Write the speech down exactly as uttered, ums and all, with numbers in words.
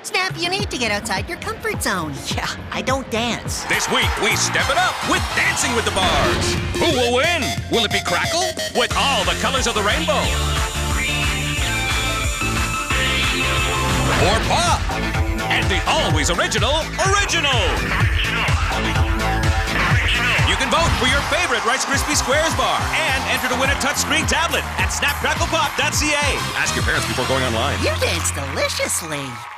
Snap, you need to get outside your comfort zone. Yeah, I don't dance. This week, we step it up with Dancing with the Bars. Who will win? Will it be Crackle? With all the colors of the rainbow? Or Pop? And the always original, Original! You can vote for your favorite Rice Krispies Squares bar and enter to win a touchscreen tablet at snap crackle pop dot c a. Ask your parents before going online. You dance deliciously.